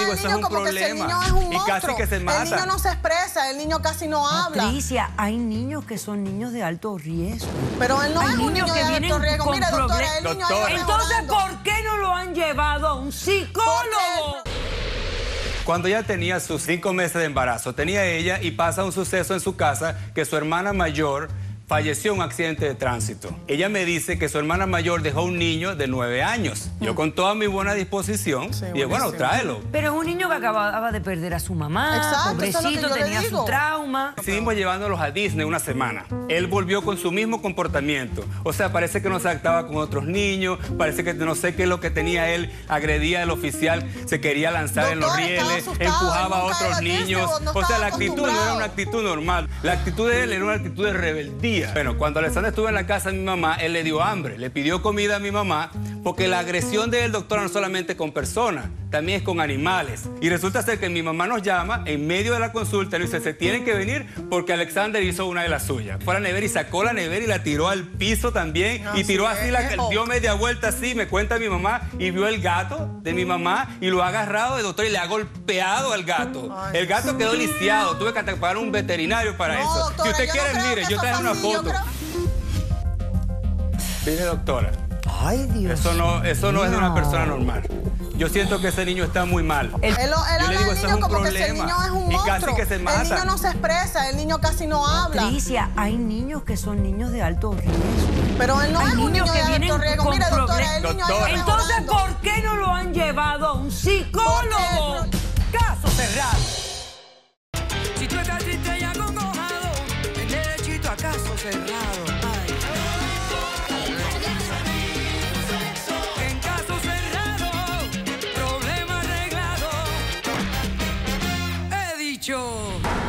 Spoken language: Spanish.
digo, eso es un problema. Y casi que se mata. El niño no se expresa, el niño casi no habla. Patricia, hay niños que son niños de alto riesgo. Pero él no es un niño de alto riesgo. Mire, doctora, el niño ha ido Entonces, mejorando. ¿por qué no lo han llevado a un psicólogo? Cuando ella tenía sus 5 meses de embarazo, tenía ella y pasa un suceso en su casa que su hermana mayor falleció en un accidente de tránsito. Ella me dice que su hermana mayor dejó un niño de 9 años. Yo con toda mi buena disposición, dije, bueno, tráelo. Pero es un niño que acababa de perder a su mamá, Exacto, pobrecito, eso es lo que yo tenía le su digo. trauma. Decidimos llevándolos a Disney una semana. Él volvió con su mismo comportamiento. O sea, parece que no se actaba con otros niños, parece que no sé qué es lo que tenía él, agredía al oficial, se quería lanzar en los rieles, empujaba a otros niños. O sea, la actitud no era una actitud normal. La actitud de él era una actitud de rebeldía. Bueno, cuando Alexander estuvo en la casa de mi mamá, él le dio hambre, le pidió comida a mi mamá, porque la agresión de él, doctora, no solamente con personas, también es con animales. Y resulta ser que mi mamá nos llama en medio de la consulta y nos dice, se tienen que venir porque Alexander hizo una de las suyas. Fue a la nevera y sacó la nevera y la tiró al piso también. Y tiró así, dio media vuelta así, me cuenta mi mamá, y vio el gato de mi mamá y lo ha agarrado de doctor y le ha golpeado al gato. El gato quedó lisiado, tuve que pagar un veterinario para eso. Doctora, Si usted quiere, mire, yo traje una foto. Mire, doctora. Ay, Dios. Eso no es de una persona normal. Yo siento que ese niño está muy mal. Él Yo le digo, eso es un problema. El niño es un y monstruo. casi que se mata. El niño no se expresa, el niño casi no habla. Patricia, hay niños que son niños de alto riesgo. Pero él no Hay es un niño niños que de vienen alto riesgo. con Mire, doctora, problemas. el niño ha ido Doctora. Entonces, mejorando. ¿por qué no lo han llevado a un psicólogo? Caso cerrado. Si tú estás triste y acongojado, ven derechito a Caso Cerrado. En Caso Cerrado, problema arreglado. He dicho.